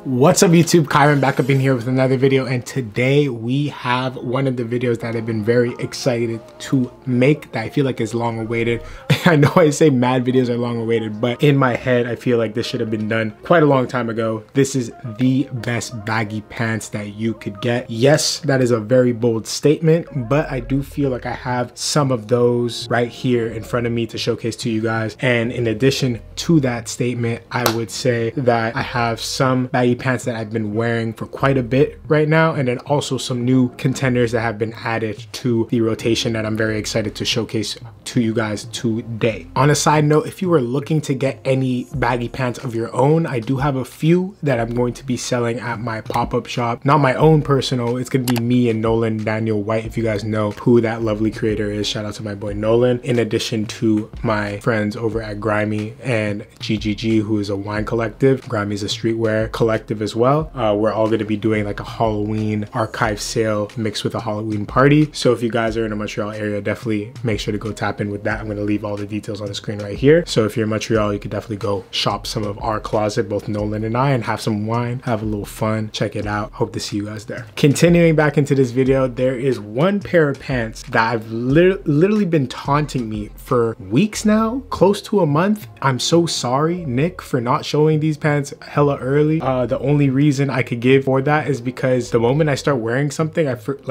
What's up YouTube, Kyron back up in here with another video, and today we have one of the videos that I've been very excited to make that I feel like is long awaited. I know I say mad videos are long awaited, but in my head I feel like this should have been done quite a long time ago. This is the best baggy pants that you could get. Yes, that is a very bold statement, but I do feel like I have some of those right here in front of me to showcase to you guys. And in addition to that statement, I would say that I have some baggy pants that I've been wearing for quite a bit right now, and then also some new contenders that have been added to the rotation that I'm very excited to showcase to you guys today. On a side note, if you are looking to get any baggy pants of your own, I do have a few that I'm going to be selling at my pop-up shop. Not my own personal, it's gonna be me and Nolan Daniel White, if you guys know who that lovely creator is. Shout out to my boy Nolan, in addition to my friends over at Grimy and GGG, who is a wine collective. Grimy is a streetwear collective as well. We're all going to be doing like a Halloween archive sale mixed with a Halloween party. So if you guys are in the Montreal area, definitely make sure to go tap in with that. I'm going to leave all the details on the screen right here. So if you're in Montreal, you could definitely go shop some of our closet, both Nolan and I, and have some wine, have a little fun. Check it out. Hope to see you guys there. Continuing back into this video, there is one pair of pants that I've literally been taunting me for weeks now, close to a month. I'm so sorry, Nick, for not showing these pants hella early. The only reason I could give for that is because the moment I start wearing something,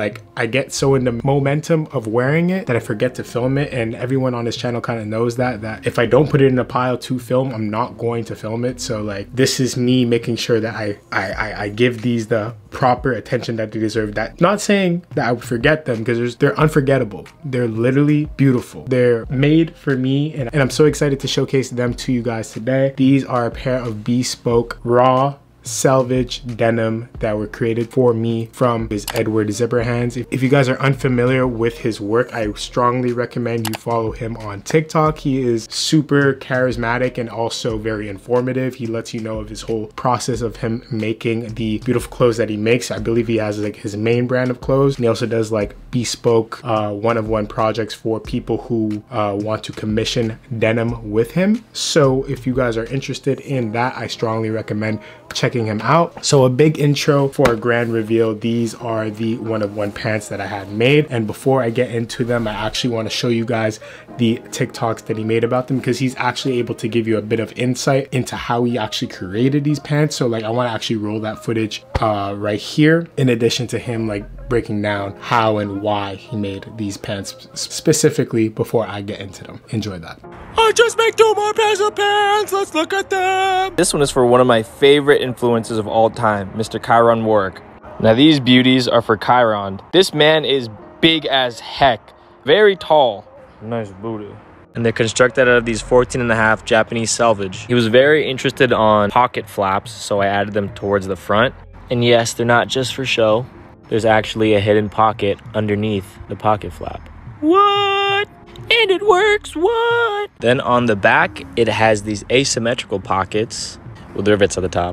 I get so in the momentum of wearing it that I forget to film it. And everyone on this channel kind of knows that if I don't put it in a pile to film, I'm not going to film it. So like, this is me making sure that I give these the proper attention that they deserve. That, not saying that I would forget them, because they're unforgettable. They're literally beautiful. They're made for me, and I'm so excited to showcase them to you guys today. These are a pair of bespoke raw selvage denim that were created for me from his Edward Zipperhands. If you guys are unfamiliar with his work, I strongly recommend you follow him on TikTok. He is super charismatic and also very informative. He lets you know of his whole process of him making the beautiful clothes that he makes. I believe he has like his main brand of clothes, and he also does like bespoke one-of-one projects for people who want to commission denim with him. So if you guys are interested in that, I strongly recommend checking him out. So a big intro for a grand reveal. These are the one-of-one pants that I had made, and before I get into them, I actually want to show you guys the TikToks that he made about them, because he's actually able to give you a bit of insight into how he actually created these pants. So like, I want to actually roll that footage right here, in addition to him like breaking down how and why he made these pants specifically before I get into them. Enjoy that. I just make 2 more pairs of pants. Let's look at them. This one is for one of my favorite influences of all time, Mr. Kyron Warwick. Now these beauties are for Kyron. This man is big as heck, very tall, nice booty. And they're constructed out of these 14.5 Japanese selvage. He was very interested on pocket flaps, so I added them towards the front. And yes, they're not just for show. There's actually a hidden pocket underneath the pocket flap. What? And it works, what? Then on the back, it has these asymmetrical pockets with rivets at the top.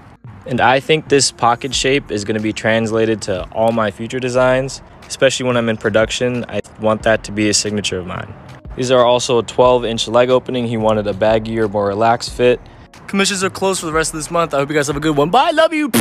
And I think this pocket shape is going to be translated to all my future designs, especially when I'm in production. I want that to be a signature of mine. These are also a 12-inch leg opening. He wanted a baggier, more relaxed fit. Commissions are closed for the rest of this month. I hope you guys have a good one. Bye, love you.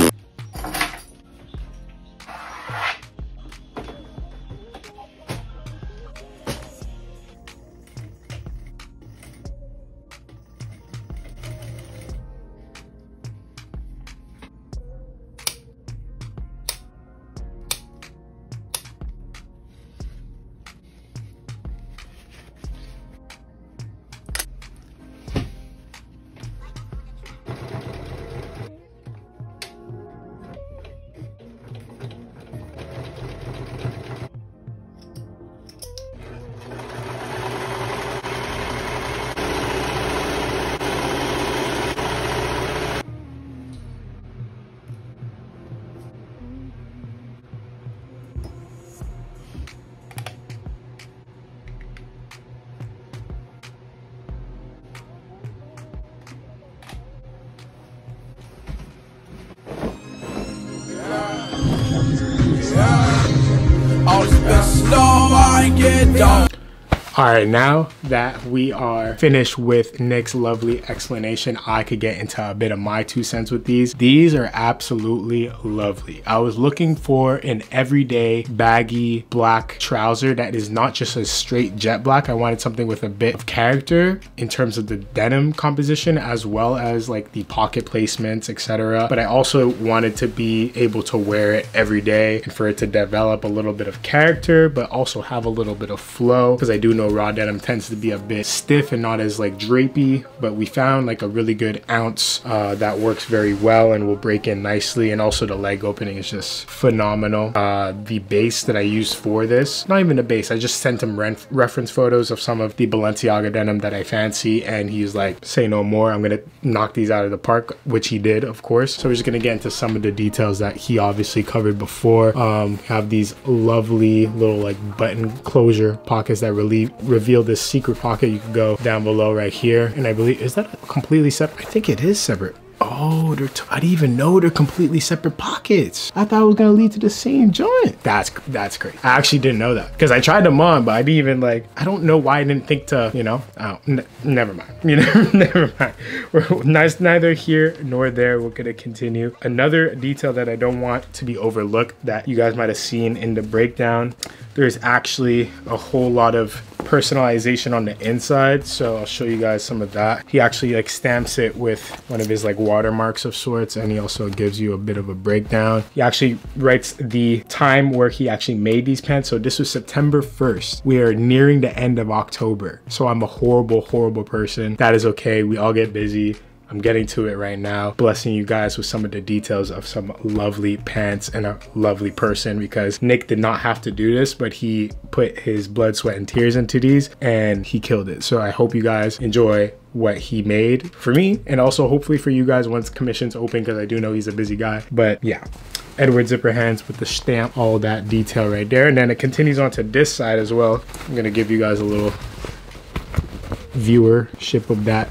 All right, now that we are finished with Nick's lovely explanation, I could get into a bit of my 2 cents with these. These are absolutely lovely. I was looking for an everyday baggy black trouser that is not just a straight jet black. I wanted something with a bit of character in terms of the denim composition, as well as like the pocket placements, etc. But I also wanted to be able to wear it every day and for it to develop a little bit of character, but also have a little bit of flow, because I do know raw denim tends to be a bit stiff and not as like drapey. But we found like a really good ounce that works very well and will break in nicely, and also the leg opening is just phenomenal. The base that I used for this, not even a base, I just sent him reference photos of some of the Balenciaga denim that I fancy, and he's like, say no more, I'm gonna knock these out of the park, which he did, of course. So we're just gonna get into some of the details that he obviously covered before. Have these lovely little like button closure pockets that really reveal this secret pocket. You can go down below right here, and I believe, is that completely separate? I think it is separate. Oh, I didn't even know they're completely separate pockets. I thought it was gonna lead to the same joint. That's crazy. I actually didn't know that, because I tried them on, but I didn't even like, I don't know why I didn't think to, you know, never mind. You know, never mind. We're neither here nor there. We're gonna continue. Another detail that I don't want to be overlooked that you guys might have seen in the breakdown, there's actually a whole lot of personalization on the inside, so I'll show you guys some of that. He actually like stamps it with one of his like watermarks of sorts, and he also gives you a bit of a breakdown. He actually writes the time where he actually made these pants. So this was September 1st. We are nearing the end of October, so I'm a horrible person. That is okay, we all get busy. I'm getting to it right now, blessing you guys with some of the details of some lovely pants and a lovely person, because Nick did not have to do this, but he put his blood, sweat, and tears into these, and he killed it. So I hope you guys enjoy what he made for me, and also hopefully for you guys once commissions open, because I do know he's a busy guy. But yeah, Edward zipper hands with the stamp, all that detail right there. And then it continues on to this side as well. I'm gonna give you guys a little viewership of that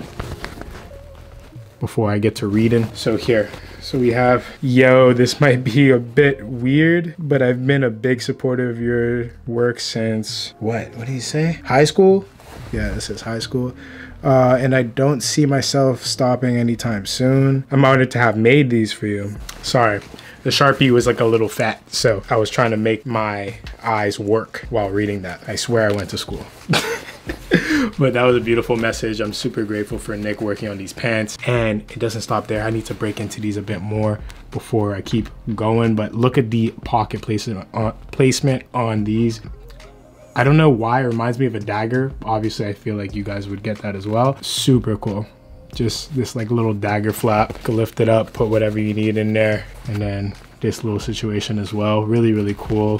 before I get to reading. So here, so we have, yo, this might be a bit weird, but I've been a big supporter of your work since, what did he say? High school? Yeah, this is high school. And I don't see myself stopping anytime soon. I'm honored to have made these for you. Sorry, the Sharpie was like a little fat, so I was trying to make my eyes work while reading that. I swear I went to school. But that was a beautiful message. I'm super grateful for Nick working on these pants, and it doesn't stop there. I need to break into these a bit more before I keep going. But look at the pocket placement on these. I don't know why it reminds me of a dagger. Obviously I feel like you guys would get that as well. Super cool. Just this like little dagger flap. You can lift it up, put whatever you need in there, and then this little situation as well. Really cool.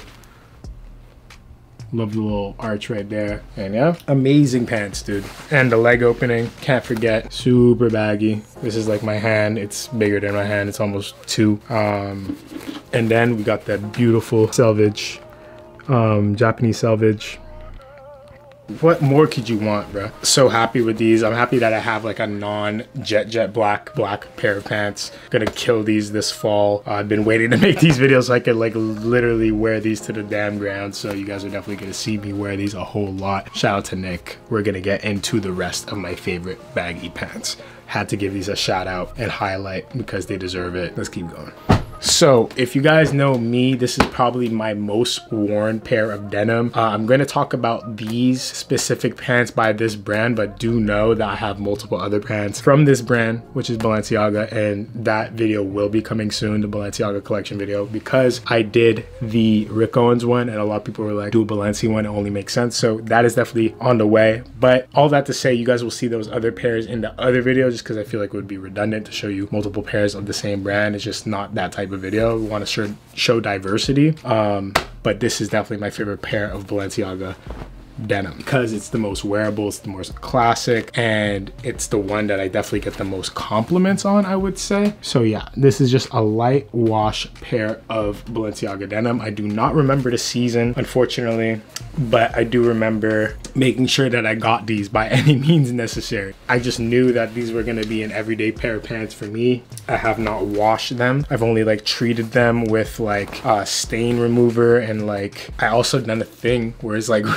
Love the little arch right there. And yeah, amazing pants, dude. And the leg opening, can't forget, super baggy. This is like my hand. It's bigger than my hand. It's almost 2. And then we got that beautiful selvage, Japanese selvage. What more could you want, bro? So happy with these. I'm happy that I have like a non-jet black pair of pants. Gonna kill these this fall. I've been waiting to make these videos so I could like literally wear these to the damn ground. So you guys are definitely gonna see me wear these a whole lot. Shout out to Nick. We're gonna get into the rest of my favorite baggy pants. Had to give these a shout out and highlight because they deserve it. Let's keep going. So if you guys know me, this is probably my most worn pair of denim. I'm going to talk about these specific pants by this brand, but do know that I have multiple other pants from this brand, which is Balenciaga, and that video will be coming soon, the Balenciaga collection video, because I did the Rick Owens one and a lot of people were like, do a Balenci one, it only makes sense. So that is definitely on the way. But all that to say, you guys will see those other pairs in the other video, just because I feel like it would be redundant to show you multiple pairs of the same brand. It's just not that type of video. We want to show diversity, but this is definitely my favorite pair of Balenciaga denim because it's the most wearable, it's the most classic, and it's the one that I definitely get the most compliments on, I would say. So yeah, this is just a light wash pair of Balenciaga denim. I do not remember the season, unfortunately, but I do remember making sure that I got these by any means necessary. I just knew that these were going to be an everyday pair of pants for me. I have not washed them. I've only like treated them with like stain remover, and like I also done a thing where it's like really weird. I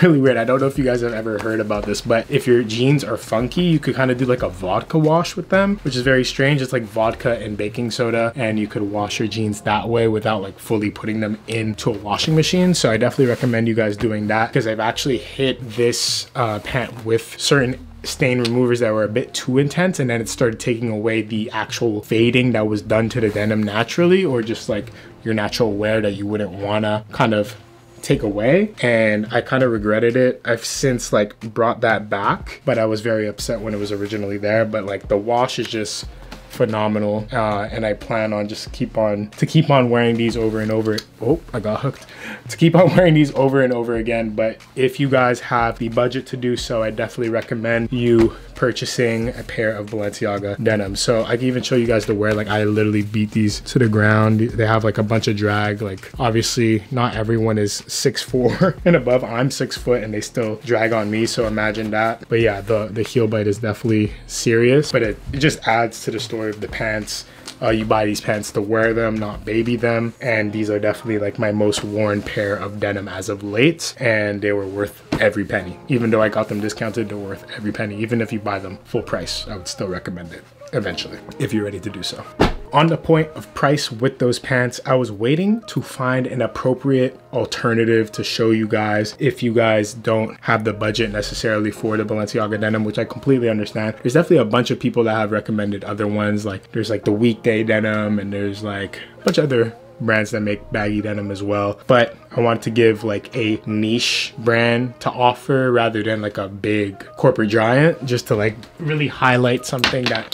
don't know if you guys have ever heard about this, but if your jeans are funky, you could kind of do like a vodka wash with them, which is very strange. It's like vodka and baking soda, and you could wash your jeans that way without like fully putting them into a washing machine. So I definitely recommend you guys doing that, because I've actually hit this pant with certain stain removers that were a bit too intense, and then it started taking away the actual fading that was done to the denim naturally, or just like your natural wear that you wouldn't want to kind of take away, and I kind of regretted it. I've since like brought that back, but I was very upset when it was originally there. But like the wash is just phenomenal, and I plan on just keep on wearing these over and over. Oh, I got hooked. To keep on wearing these over and over again. But if you guys have the budget to do so, I definitely recommend you purchasing a pair of Balenciaga denim. So I can even show you guys the wear. Like I literally beat these to the ground. They have like a bunch of drag. Like obviously not everyone is 6'4" and above. I'm 6 foot and they still drag on me, so imagine that. But yeah, the heel bite is definitely serious, but it just adds to the story of the pants. You buy these pants to wear them, not baby them, and these are definitely like my most worn pair of denim as of late, and they were worth every penny. Even though I got them discounted, they're worth every penny. Even if you buy them full price, I would still recommend it eventually if you're ready to do so. On the point of price with those pants, I was waiting to find an appropriate alternative to show you guys if you guys don't have the budget necessarily for the Balenciaga denim, which I completely understand. There's definitely a bunch of people that have recommended other ones. Like there's like the weekday denim, and there's like a bunch of other brands that make baggy denim as well. But I wanted to give like a niche brand to offer rather than like a big corporate giant, just to like really highlight something that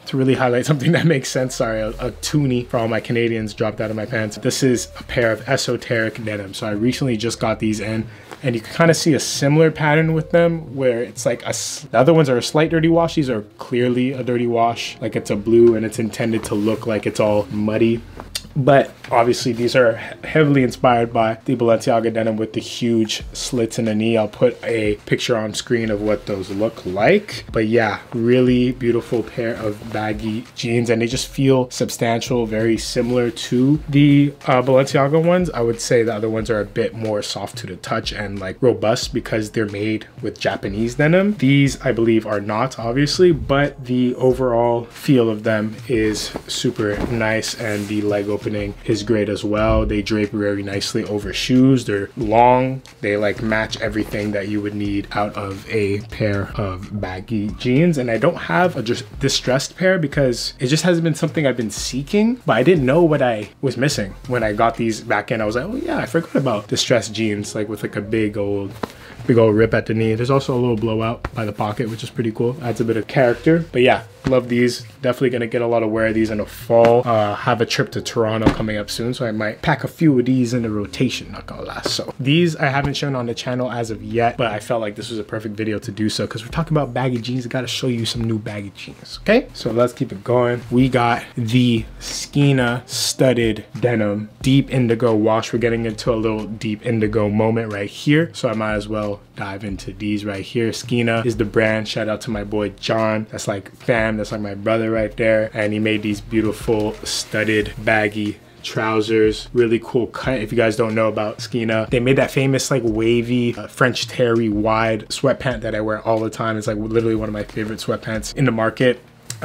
makes sense. Sorry, a toonie for all my Canadians dropped out of my pants. This is a pair of esoteric denim. So I recently just got these in, and you can kind of see a similar pattern with them where it's like the other ones are a slight dirty wash. These are clearly a dirty wash. Like it's a blue and it's intended to look like it's all muddy. But obviously these are heavily inspired by the Balenciaga denim with the huge slits in the knee. I'll put a picture on screen of what those look like. But yeah, really beautiful pair of baggy jeans, and they just feel substantial, very similar to the Balenciaga ones. I would say the other ones are a bit more soft to the touch and like robust because they're made with Japanese denim. These I believe are not, obviously, but the overall feel of them is super nice, and the leg opening is great as well. They drape very nicely over shoes. They're long. They like match everything that you would need out of a pair of baggy jeans. And I don't have a distressed pair because it just hasn't been something I've been seeking, but I didn't know what I was missing when I got these back in. I was like, oh yeah, I forgot about distressed jeans, like with like a big old rip at the knee. There's also a little blowout by the pocket, which is pretty cool. Adds a bit of character. But yeah, love these. Definitely gonna get a lot of wear of these in the fall. Have a trip to Toronto coming up soon, so I might pack a few of these in the rotation, not gonna lie. So these I haven't shown on the channel as of yet, but I felt like this was a perfect video to do so because we're talking about baggy jeans. I gotta show you some new baggy jeans, okay? So let's keep it going. We got the SKEENA studded denim deep indigo wash. We're getting into a little deep indigo moment right here, so I might as well dive into these right here. SKEENA is the brand. Shout out to my boy John. That's like fam, that's like my brother right there, and he made these beautiful studded baggy trousers. Really cool cut. If you guys don't know about SKEENA, they made that famous like wavy French terry wide sweatpant that I wear all the time. It's like literally one of my favorite sweatpants in the market.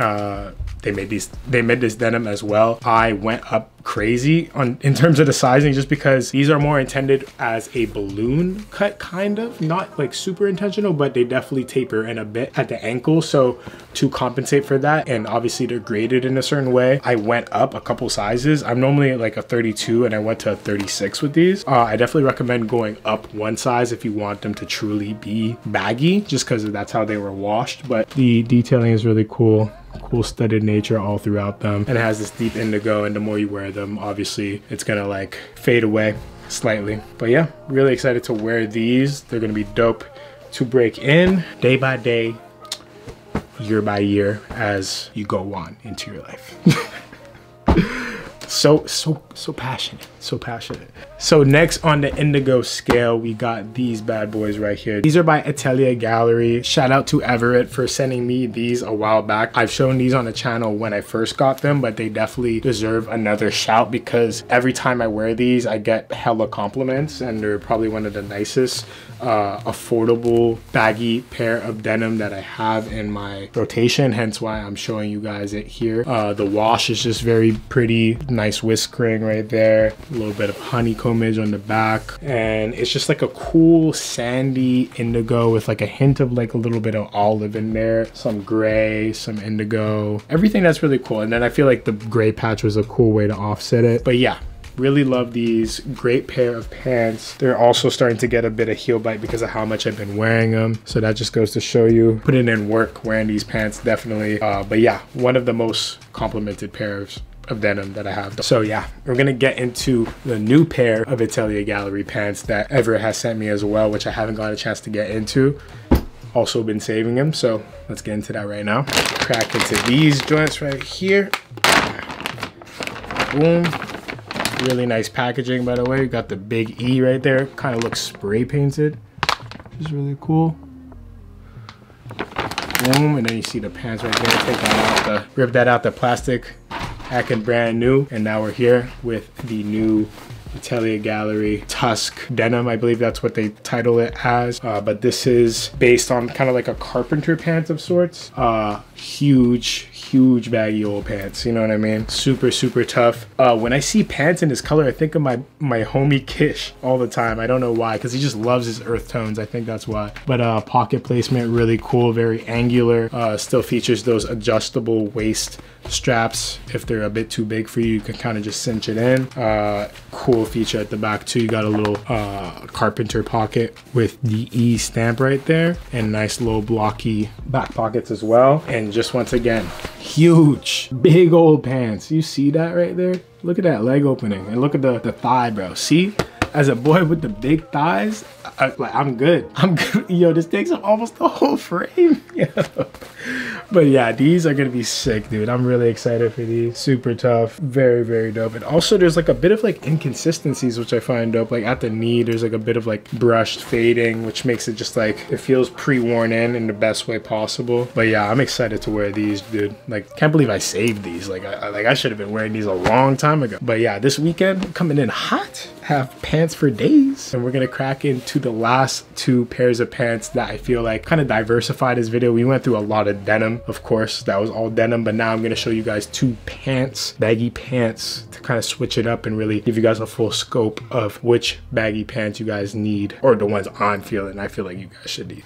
They made this denim as well. I went up crazy in terms of the sizing just because these are more intended as a balloon cut, kind of, not like super intentional, but they definitely taper in a bit at the ankle. So to compensate for that, and obviously they're graded in a certain way, I went up a couple sizes. I'm normally like a 32 and I went to a 36 with these. I definitely recommend going up one size if you want them to truly be baggy, just because that's how they were washed. But the detailing is really cool. Cool studded nature all throughout them, and it has this deep indigo, and the more you wear them, obviously it's gonna like fade away slightly. But yeah, really excited to wear these. They're gonna be dope to break in day by day, year by year, as you go on into your life. so passionate, so passionate. So next on the indigo scale, we got these bad boys right here. These are by Atelier Gallery. Shout out to Everett for sending me these a while back. I've shown these on the channel when I first got them, but they definitely deserve another shout because every time I wear these, I get hella compliments, and they're probably one of the nicest affordable baggy pair of denim that I have in my rotation, hence why I'm showing you guys it here. The wash is just very pretty, nice whiskering right there, a little bit of honeycombage on the back, and it's just like a cool sandy indigo with like a hint of like a little bit of olive in there, some gray, some indigo, everything that's really cool. And then I feel like the gray patch was a cool way to offset it. But yeah, really love these. Great pair of pants. They're also starting to get a bit of heel bite because of how much I've been wearing them. So that just goes to show you, putting in work wearing these pants, definitely. But yeah, one of the most complimented pairs of denim that I have. So yeah, we're gonna get into the new pair of Atelier Gallery pants that Everett has sent me as well, which I haven't got a chance to get into. Also been saving them, so let's get into that right now. Crack into these joints right here. Boom. Really nice packaging, by the way. You got the big E right there. Kind of looks spray painted, which is really cool. Boom, and then you see the pants right there. Take that out, rip that out the plastic, acting brand new. And now we're here with the new Atelier Gallery Tusk denim. I believe that's what they title it as. But this is based on kind of like a carpenter pant of sorts. Huge baggy old pants, you know what I mean? Super tough. When I see pants in this color, I think of my homie Kish all the time. I don't know why, because he just loves his earth tones. I think that's why. But pocket placement, really cool, very angular. Still features those adjustable waist straps. If they're a bit too big for you, you can kind of just cinch it in. Cool feature at the back too. You got a little carpenter pocket with the E stamp right there, and nice little blocky back pockets as well. And just once again, huge big old pants. You see that right there? Look at that leg opening, and look at the thigh, bro. See, as a boy with the big thighs, I'm good. Yo, this takes up almost the whole frame. Yo. But yeah, these are gonna be sick, dude. I'm really excited for these. Super tough, very dope. And also there's like a bit of like inconsistencies, which I find dope. Like at the knee, there's like a bit of like brushed fading, which makes it just like, it feels pre-worn in the best way possible. But yeah, I'm excited to wear these, dude. Like, can't believe I saved these. Like I should have been wearing these a long time ago. But yeah, this weekend coming in hot. Have pants for days, and we're gonna crack into the last two pairs of pants that I feel like kind of diversify this video. We went through a lot of denim, of course, that was all denim, but now I'm gonna show you guys two pants, baggy pants, to kind of switch it up and really give you guys a full scope of which baggy pants you guys need, or the ones I'm feeling I feel like you guys should need.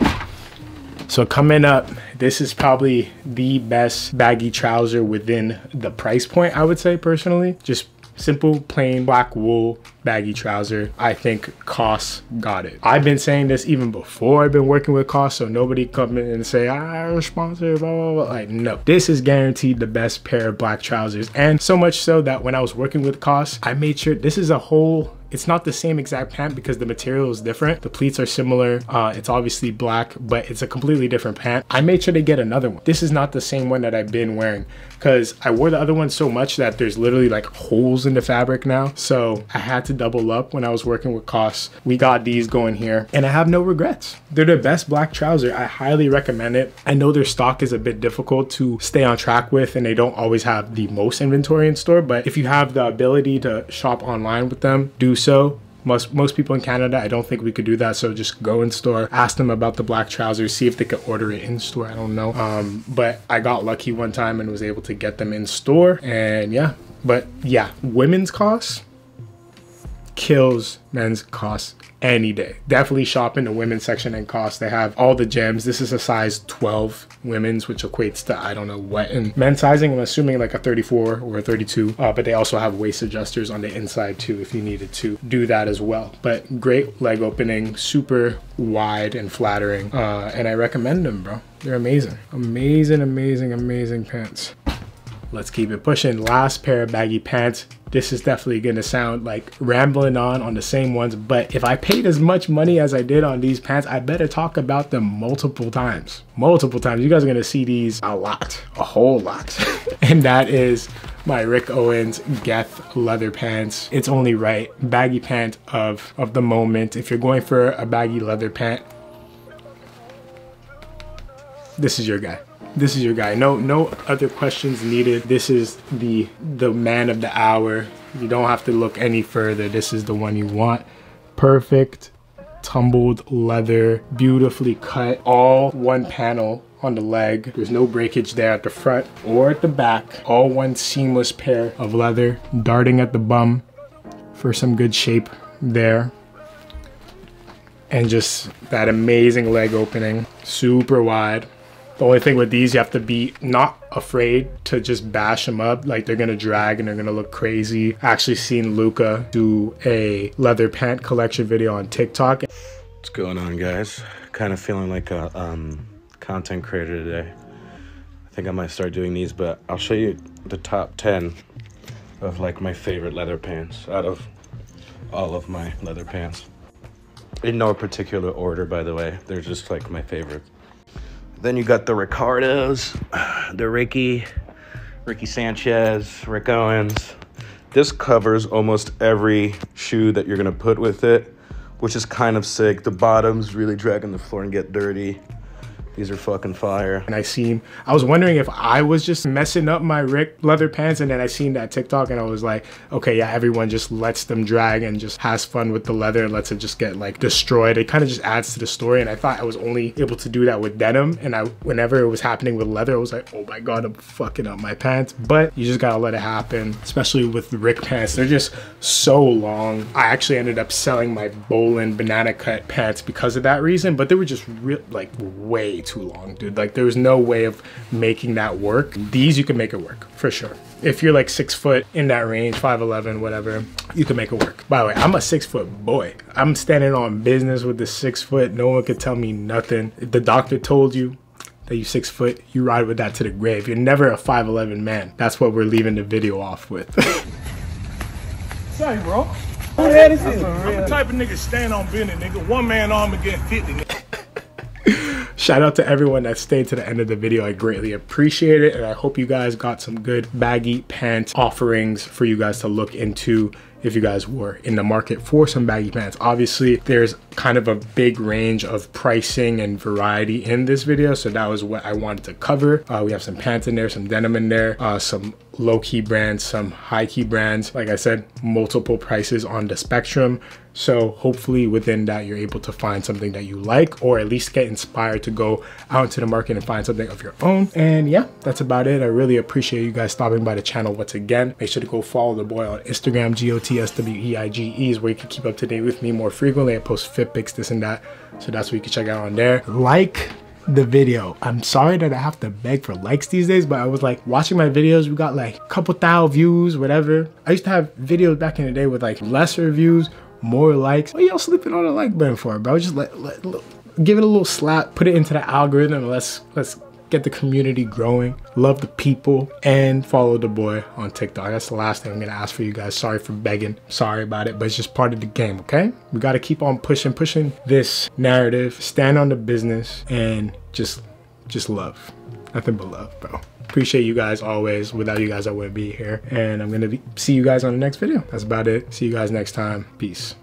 So coming up, this is probably the best baggy trouser within the price point, I would say, personally. Just simple, plain, black wool, baggy trouser. I think COS got it. I've been saying this even before I've been working with COS, so nobody come in and say, I'm sponsored, blah, blah, blah. Like, no. This is guaranteed the best pair of black trousers. And so much so that when I was working with COS, I made sure this is a whole, it's not the same exact pant because the material is different. The pleats are similar. It's obviously black, but it's a completely different pant. I made sure to get another one. This is not the same one that I've been wearing because I wore the other one so much that there's literally like holes in the fabric now. So I had to double up when I was working with COS. We got these going here and I have no regrets. They're the best black trouser. I highly recommend it. I know their stock is a bit difficult to stay on track with and they don't always have the most inventory in store, but if you have the ability to shop online with them, do so. Most people in Canada, I don't think we could do that, so just go in store, ask them about the black trousers, see if they could order it in store. I don't know, but I got lucky one time and was able to get them in store, and yeah. But yeah, women's COS kills men's COS any day. Definitely shop in the women's section in COS. They have all the gems. This is a size 12 women's, which equates to I don't know what. And men's sizing, I'm assuming like a 34 or a 32, but they also have waist adjusters on the inside too if you needed to do that as well. But great leg opening, super wide and flattering, and I recommend them, bro. They're amazing. Amazing pants. Let's keep it pushing. Last pair of baggy pants. This is definitely gonna sound like rambling on the same ones, but if I paid as much money as I did on these pants, I better talk about them multiple times. You guys are gonna see these a lot, a whole lot. And that is my Rick Owens Geth leather pants. It's only right. Baggy pant of the moment. If you're going for a baggy leather pant, this is your guy. This is your guy. No other questions needed. This is the man of the hour. You don't have to look any further. This is the one you want. Perfect tumbled leather, beautifully cut, all one panel on the leg. There's no breakage there at the front or at the back. All one seamless pair of leather, darting at the bum for some good shape there. And just that amazing leg opening, super wide. The only thing with these, you have to be not afraid to just bash them up. Like, they're gonna drag and they're gonna look crazy. I actually seen Luca do a leather pant collection video on TikTok. What's going on, guys? Kind of feeling like a content creator today. I think I might start doing these, but I'll show you the top 10 of like my favorite leather pants out of all of my leather pants. In no particular order, by the way. They're just like my favorites. Then you got the Ricardos, the Ricky Sanchez, Rick Owens. This covers almost every shoe that you're gonna put with it, which is kind of sick. The bottoms really drag on the floor and get dirty. These are fucking fire. And I was wondering if I was just messing up my Rick leather pants, and then I seen that TikTok and I was like, okay, yeah, everyone just lets them drag and just has fun with the leather and lets it just get like destroyed. It kind of just adds to the story, and I thought I was only able to do that with denim, and whenever it was happening with leather, I was like, oh my God, I'm fucking up my pants. But you just gotta let it happen, especially with the Rick pants. They're just so long. I actually ended up selling my Bolin banana cut pants because of that reason, but they were just like way too long, dude. Like, there was no way of making that work. These, you can make it work for sure. If you're like 6 foot, in that range, 5'11", whatever, you can make it work. By the way, I'm a 6 foot boy. I'm standing on business with the 6 foot. No one could tell me nothing. If the doctor told you that you 6 foot, you ride with that to the grave. You're never a 5'11" man. That's what we're leaving the video off with. Sorry, bro. I'm the type of nigga stand on business, nigga. One man arm and get 50, nigga. Shout out to everyone that stayed to the end of the video. I greatly appreciate it, and I hope you guys got some good baggy pants offerings for you guys to look into if you guys were in the market for some baggy pants. Obviously, there's kind of a big range of pricing and variety in this video, so that was what I wanted to cover. We have some pants in there, some denim in there, some low-key brands, some high-key brands. Like I said, multiple prices on the spectrum. So hopefully within that, you're able to find something that you like, or at least get inspired to go out into the market and find something of your own. And yeah, that's about it. I really appreciate you guys stopping by the channel once again. Make sure to go follow the boy on Instagram, GOTSWEIGE is where you can keep up to date with me more frequently. I post fit pics, this and that. So that's what you can check out on there. Like the video. I'm sorry that I have to beg for likes these days, but I was like watching my videos, we got like a couple thousand views, whatever. I used to have videos back in the day with like lesser views, more likes. What y'all sleeping on the like button for, bro? Just give it a little slap, put it into the algorithm, and let's get the community growing. Love the people, and follow the boy on TikTok. That's the last thing I'm gonna ask for you guys. Sorry for begging, sorry about it, but it's just part of the game, okay? We gotta keep on pushing this narrative, stand on the business, and just love. Nothing but love, bro. Appreciate you guys always. Without you guys, I wouldn't be here. And I'm gonna see you guys on the next video. That's about it. See you guys next time. Peace.